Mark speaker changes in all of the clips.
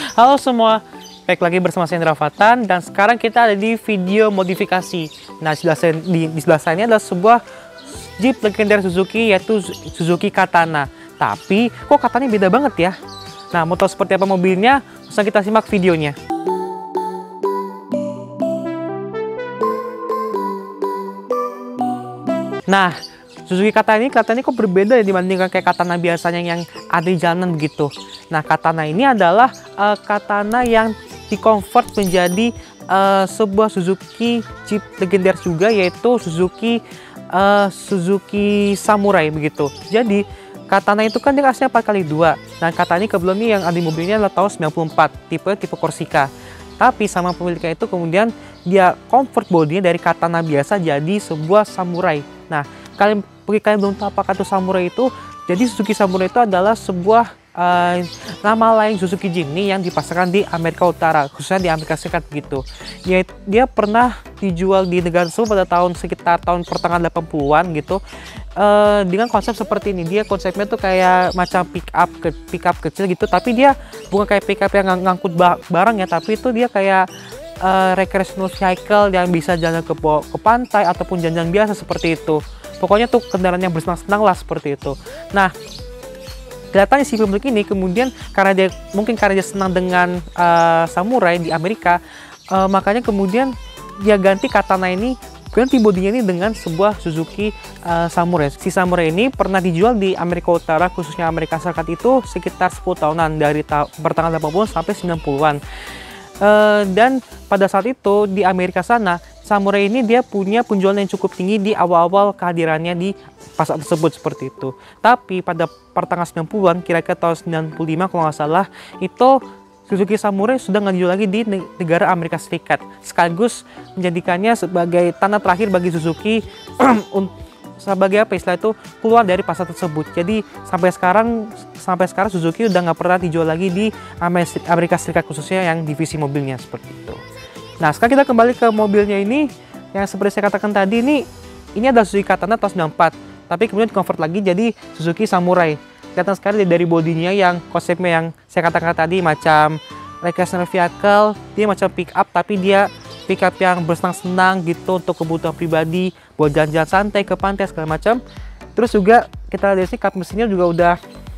Speaker 1: Halo semua, baik lagi bersama saya Indra Fatan dan sekarang kita ada di video modifikasi. Nah, di sebelah saya ini adalah sebuah Jeep legendaris Suzuki, yaitu Suzuki Katana. Tapi kok katanya beda banget ya? Nah, mau tahu seperti apa mobilnya? Langsung kita simak videonya. Nah, Suzuki Katana ini kelihatannya kok berbeda ya dibandingkan kayak Katana biasanya yang ada di jalanan begitu. Nah, Katana ini adalah Katana yang dikonvert menjadi sebuah Suzuki Jeep legendaris juga, yaitu Suzuki Samurai begitu. Jadi Katana itu kan dia aslinya 4x2. Nah, Katana ini sebelumnya yang ada di mobilnya adalah tahun 94, tipe Corsica. Tapi sama pemiliknya itu kemudian dia convert bodinya dari Katana biasa jadi sebuah Samurai. Nah, kalian belum tahu apakah itu Samurai itu? Jadi Suzuki Samurai itu adalah sebuah nama lain Suzuki Jimny yang dipasarkan di Amerika Utara, khususnya di Amerika Serikat begitu. Dia pernah dijual di negara tersebut pada sekitar tahun pertengahan 80-an gitu. Dengan konsep seperti ini, dia konsepnya tuh kayak macam pick up kecil gitu, tapi dia bukan kayak pick up yang ngangkut barang ya, tapi itu dia kayak recreational vehicle yang bisa jalan ke pantai ataupun jalan biasa seperti itu. Pokoknya tuh kendaraan yang bersenang-senang lah seperti itu. Nah, kelihatannya si pemilik ini kemudian karena dia senang dengan Samurai di Amerika, makanya kemudian dia ganti bodinya ini dengan sebuah Suzuki Samurai. Si Samurai ini pernah dijual di Amerika Utara, khususnya Amerika Serikat itu sekitar 10 tahunan, dari pertengahan 80 sampai 90-an. Dan pada saat itu di Amerika sana, Samurai ini dia punya penjualan yang cukup tinggi di awal-awal kehadirannya di pasar tersebut seperti itu. Tapi pada pertengahan 90-an, kira-kira tahun 95 kalau nggak salah, itu Suzuki Samurai sudah nggak dijual lagi di negara Amerika Serikat. Sekaligus menjadikannya sebagai tanda terakhir bagi Suzuki sebagai apa istilah itu, keluar dari pasar tersebut. Jadi sampai sekarang Suzuki udah nggak pernah dijual lagi di Amerika Serikat, khususnya yang divisi mobilnya seperti itu. Nah, sekarang kita kembali ke mobilnya ini, yang seperti saya katakan tadi, ini adalah Suzuki Katana tahun 94, tapi kemudian di-convert lagi jadi Suzuki Samurai. Kelihatan sekali dari bodinya yang konsepnya yang saya katakan tadi macam recreational vehicle, dia macam pick up, tapi dia pick up yang bersenang-senang gitu untuk kebutuhan pribadi, buat jalan-jalan santai ke pantai segala macam. Terus juga kita lihat sih kap mesinnya juga udah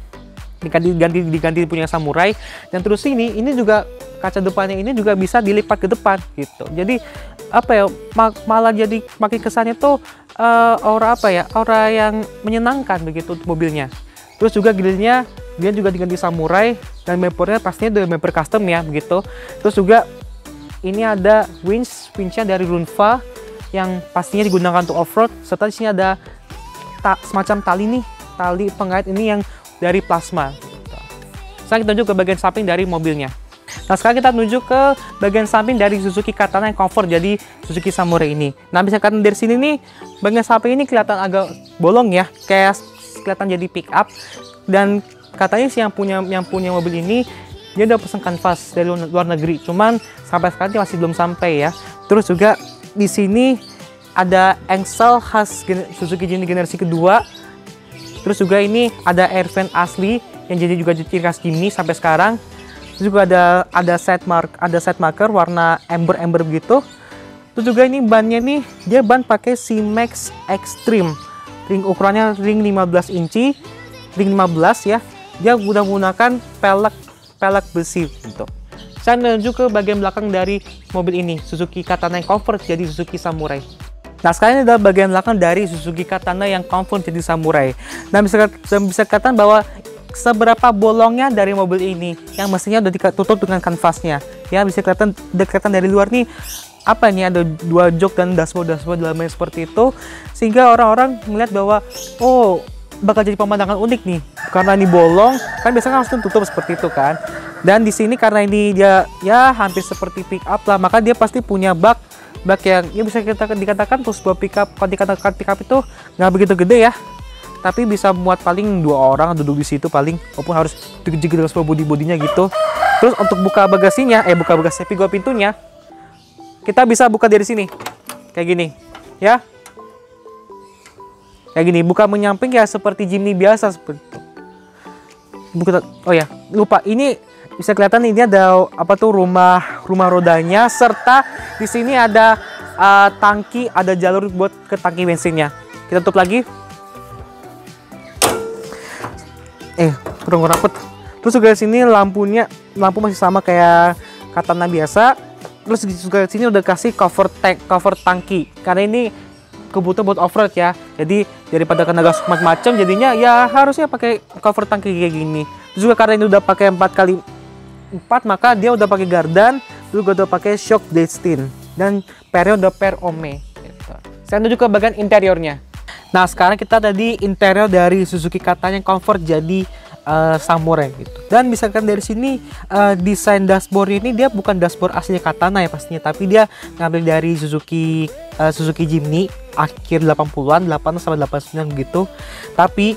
Speaker 1: diganti punya Samurai, dan terus ini juga kaca depannya ini juga bisa dilipat ke depan gitu. Jadi apa ya, malah jadi makin kesannya tuh aura yang menyenangkan begitu untuk mobilnya. Terus juga grillnya dia juga diganti Samurai, dan bumpernya pastinya udah bumper custom ya begitu. Terus juga ini ada winchnya dari Runfa yang pastinya digunakan untuk off-road, serta di sini ada semacam tali pengait ini yang dari plasma. Sekarang kita menuju ke bagian samping dari mobilnya. Nah, sekarang kita menuju ke bagian samping dari Suzuki Katana yang convert jadi Suzuki Samurai ini. Nah, bisa kelihatan dari sini nih, bagian samping ini kelihatan agak bolong ya, kayak kelihatan jadi pick up. Dan katanya sih yang punya mobil ini, dia udah pesan kanvas dari luar negeri, cuman sampai sekarang masih belum sampai ya. Terus juga di sini ada engsel khas Suzuki Jimny generasi kedua. Terus juga ini ada air vent asli yang jadi juga ciri khas Jimny sampai sekarang. Terus juga ada side marker warna ember begitu. Terus juga ini bannya nih, dia ban pakai C-Max Extreme. Ukurannya ring 15 inci, ring 15 ya. Dia udah menggunakan pelek besi gitu. Saya menuju ke bagian belakang dari mobil ini, Suzuki Katana yang convert jadi Suzuki Samurai. Nah, sekarang ini adalah bagian belakang dari Suzuki Katana yang convert jadi Samurai. Nah, bisa dikatakan bahwa seberapa bolongnya dari mobil ini yang mestinya udah ditutup dengan kanvasnya. Ya, bisa kelihatan dari luar nih, apa ini, ada dua jok dan dashboard dalamnya seperti itu, sehingga orang-orang melihat bahwa oh, bakal jadi pemandangan unik nih karena ini bolong kan, biasanya langsung tutup seperti itu kan. Dan di sini karena ini dia ya hampir seperti pick up lah, maka dia pasti punya bak yang ya bisa dikatakan untuk sebuah pick up. Kalau dikatakan pick up itu nggak begitu gede ya, tapi bisa muat paling 2 orang duduk di situ paling, walaupun harus digigit dengan sebuah bodinya gitu. Terus untuk buka bagasinya, pintunya, kita bisa buka dari sini kayak gini ya, kayak gini, buka menyamping ya seperti Jimny biasa seperti itu. Oh ya, lupa, ini bisa kelihatan ini ada apa tuh rumah rodanya, serta di sini ada tangki, ada jalur buat ke tangki bensinnya. Kita tutup lagi. Kurang rapet. Terus juga di sini lampu masih sama kayak Katana biasa. Terus juga di sini udah kasih cover tangki karena ini kebutuhan buat off-road ya. Jadi daripada kena gas macam-macam, jadinya ya harusnya pakai cover tangki kayak gini. Terus juga karena ini udah pakai 4x4, maka dia udah pakai gardan, juga udah pakai shock destin dan periode per ome. Gitu. Saya tunjuk ke bagian interiornya. Nah, sekarang kita ada di interior dari Suzuki Katana yang comfort jadi Samurai gitu. Dan misalkan dari sini desain dashboard ini dia bukan dashboard asli Katana ya pastinya, tapi dia ngambil dari Suzuki Jimny akhir 80-an, 8 sampai 89 gitu. Tapi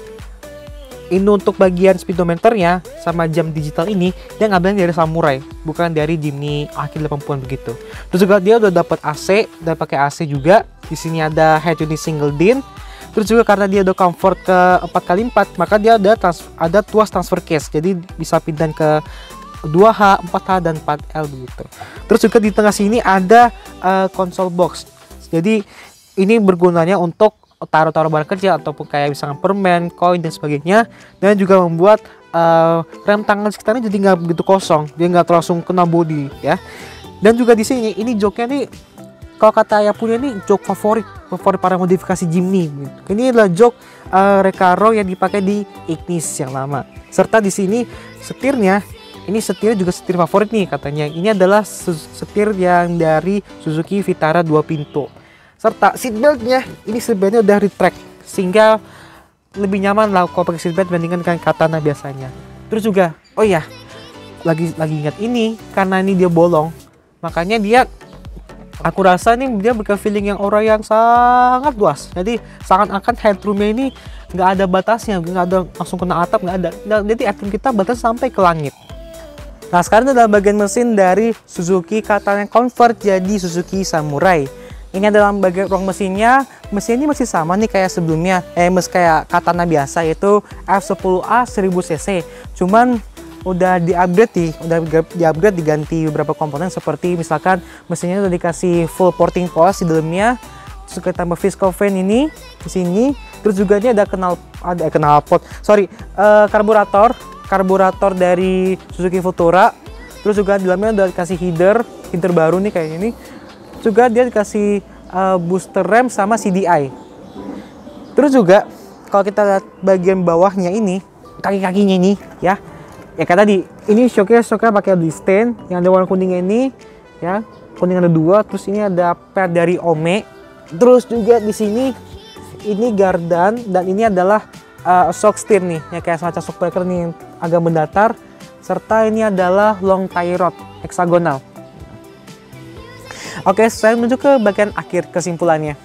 Speaker 1: ini untuk bagian speedometernya sama jam digital ini dia ngambilnya dari Samurai, bukan dari Jimny akhir 80-an begitu. Terus juga dia udah dapat AC, udah pakai AC juga. Di sini ada head unit single din. Terus juga karena dia udah comfort ke 4x4, maka dia ada tuas transfer case. Jadi bisa pindah ke 2H, 4H, dan 4L begitu. Terus juga di tengah sini ada console box. Jadi ini bergunanya untuk taruh-taruh barang kecil ataupun kayak misalnya permen, koin dan sebagainya. Dan juga membuat rem tangan sekitarnya jadi nggak begitu kosong. Dia nggak langsung kena bodi ya. Dan juga di sini ini joknya nih, kalau kata ayah punya ini jok favorit para modifikasi Jimny gitu. Ini adalah jok Recaro yang dipakai di Ignis yang lama. Serta di sini setirnya juga setir favorit nih katanya. Ini adalah setir yang dari Suzuki Vitara 2 pintu. Serta seatbeltnya, ini seatbeltnya udah retract sehingga lebih nyaman lah kalau pakai seatbelt dibandingkan dengan Katana biasanya. Terus juga, oh iya, lagi ingat ini karena ini dia bolong, makanya dia, aku rasa nih dia berikan feeling yang aura yang sangat luas. Jadi seakan-akan headroomnya ini nggak ada batasnya, nggak ada langsung kena atap, nggak ada. Jadi headroom kita batas sampai ke langit. Nah, sekarang adalah bagian mesin dari Suzuki Katana Convert jadi Suzuki Samurai. Ini adalah bagian ruang mesinnya. Mesin ini masih sama nih kayak sebelumnya, kayak Katana biasa, yaitu F10A 1000cc. Cuman udah di-upgrade diganti beberapa komponen seperti misalkan mesinnya udah dikasih full porting post di dalamnya. Terus kita tambah viscofan ini di sini. Terus juga ini ada karburator dari Suzuki Futura. Terus juga di dalamnya udah dikasih header baru nih kayak ini. Juga dia dikasih booster rem sama CDI. Terus juga kalau kita lihat bagian bawahnya ini, kaki-kakinya ini ya. Ya kayak tadi, ini shocknya pakai distain yang ada warna kuningnya ini ya. Kuning ada 2, terus ini ada pad dari Ome. Terus juga di sini ini gardan dan ini adalah shock steer nih, ya kayak semacam shock breaker nih agak mendatar. Serta ini adalah long tie rod heksagonal. Oke, saya menuju ke bagian akhir kesimpulannya.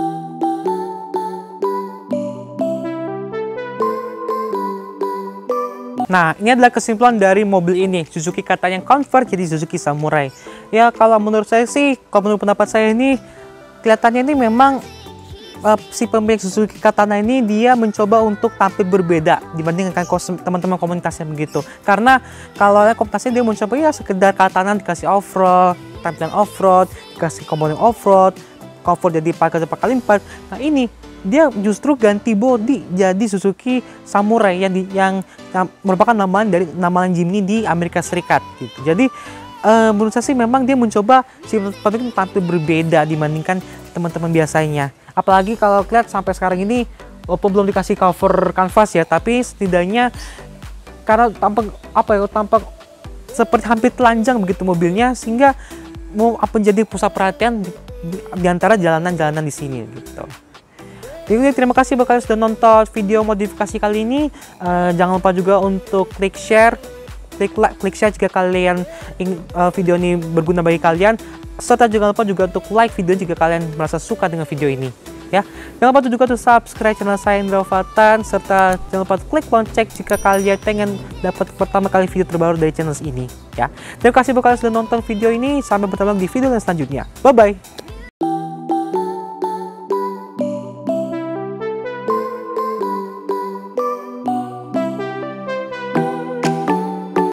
Speaker 1: Nah, ini adalah kesimpulan dari mobil ini, Suzuki Katana yang convert jadi Suzuki Samurai. Ya, kalau menurut saya sih, kalau menurut pendapat saya ini, kelihatannya ini memang si pemilik Suzuki Katana ini dia mencoba untuk tampil berbeda dibandingkan teman-teman komunitasnya begitu. Karena kalau komunitasnya dia mencoba ya sekedar Katana dikasih off-road, tampilan off-road, dikasih komponen off-road, comfort jadi 4x4. Nah, ini dia justru ganti bodi jadi Suzuki Samurai yang merupakan namalan Jimny di Amerika Serikat gitu. Jadi menurut saya sih memang dia mencoba si pemilik tampil berbeda dibandingkan teman-teman biasanya. Apalagi kalau lihat sampai sekarang ini walaupun belum dikasih cover kanvas ya, tapi setidaknya karena tampak seperti hampir telanjang begitu mobilnya, sehingga mau menjadi pusat perhatian di antara jalanan-jalanan di sini gitu. Jadi terima kasih buat kalian sudah nonton video modifikasi kali ini. Jangan lupa juga untuk klik share jika kalian video ini berguna bagi kalian. Serta jangan lupa juga untuk like video jika kalian merasa suka dengan video ini. Ya, jangan lupa juga untuk subscribe channel saya Indra Fatan, serta jangan lupa klik lonceng jika kalian pengen dapat pertama kali video terbaru dari channel ini. Ya, terima kasih buat kalian sudah nonton video ini. Sampai bertemu lagi di video selanjutnya. Bye bye.